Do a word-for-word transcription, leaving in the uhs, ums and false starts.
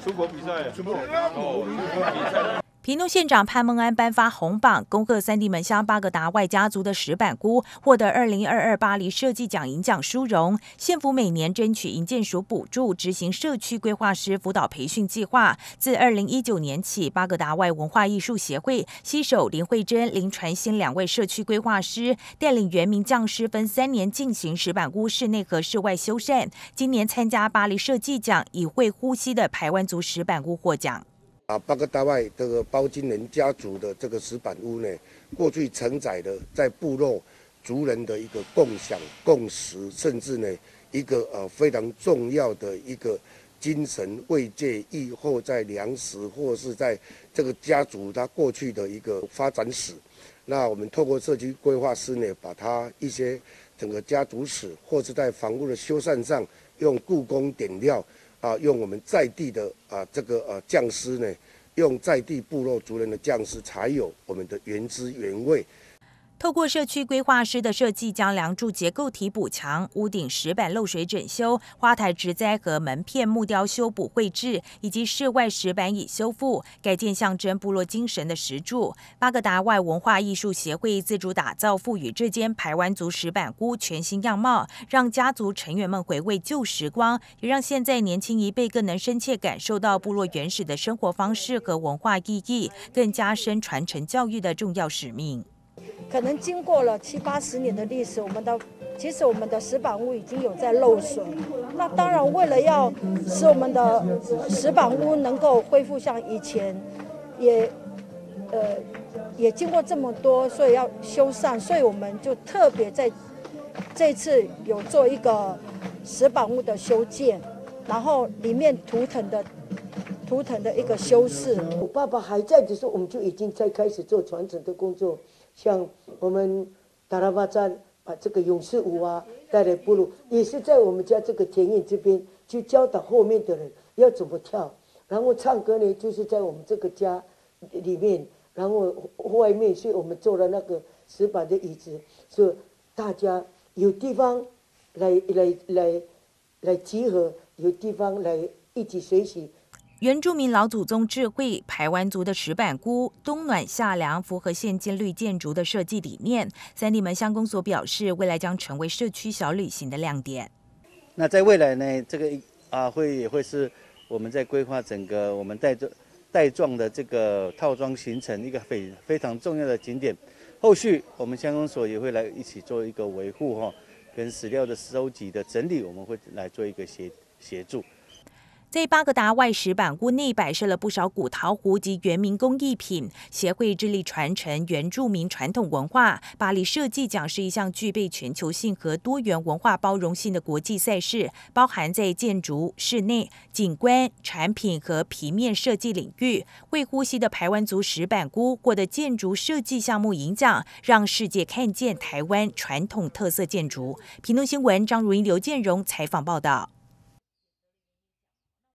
出国比赛，出国比赛。 屏东县长潘孟安颁发红榜，恭贺三地门乡巴格达外家族的石板菇获得二零二二巴黎设计奖银奖殊荣。县府每年争取营建署补助，执行社区规划师辅导培训计划。自二零一九年起，巴格达外文化艺术协会携手林慧珍、林传新两位社区规划师，带领原民匠师分三年进行石板菇室内和室外修缮。今年参加巴黎设计奖，以会呼吸的排湾族石板菇获奖。 啊，巴格达外这个包金人家族的这个石板屋呢，过去承载了在部落族人的一个共享、共识，甚至呢一个呃非常重要的一个精神慰藉，亦或在粮食或是在这个家族他过去的一个发展史。那我们透过社区规划师呢，把他一些整个家族史，或是在房屋的修缮上用故宫点料。啊，用我们在地的啊这个呃匠师呢，用在地部落族人的匠师，才有我们的原汁原味。 透过社区规划师的设计，将梁柱结构体补强、屋顶石板漏水整修、花台植栽和门片木雕修补绘制，以及室外石板椅修复，改建象征部落精神的石柱。巴格达外文化艺术协会自主打造，赋予这间排湾族石板屋全新样貌，让家族成员们回味旧时光，也让现在年轻一辈更能深切感受到部落原始的生活方式和文化意义，更加深传承教育的重要使命。 可能经过了七八十年的历史，我们的其实我们的石板屋已经有在漏水。那当然，为了要使我们的石板屋能够恢复像以前，也呃也经过这么多，所以要修缮，所以我们就特别在这次有做一个石板屋的修建，然后里面图腾的图腾的一个修饰。 我爸爸还在的时候，我们就已经在开始做传承的工作。像我们达拉巴扎把这个勇士舞啊带来部落，也是在我们家这个田野这边，就教导后面的人要怎么跳。然后唱歌呢，就是在我们这个家里面，然后外面，所以我们做了那个石板的椅子，所以大家有地方来来来来集合，有地方来一起学习。 原住民老祖宗智慧，排湾族的石板菇，冬暖夏凉，符合现今绿建筑的设计理念。三地门乡公所表示，未来将成为社区小旅行的亮点。 那在未来呢，这个啊会也会是我们在规划整个我们带带状的这个套装形成一个非非常重要的景点。后续我们乡公所也会来一起做一个维护哈，跟史料的收集的整理，我们会来做一个协协助。 在巴格达外石板屋内摆设了不少古陶壶及原民工艺品，协会致力传承原住民传统文化。巴黎设计奖是一项具备全球性和多元文化包容性的国际赛事，包含在建筑、室内、景观、产品和平面设计领域。会呼吸的排湾族石板屋获得建筑设计项目银奖，让世界看见台湾传统特色建筑。屏东新闻张如英、刘建荣采访报道。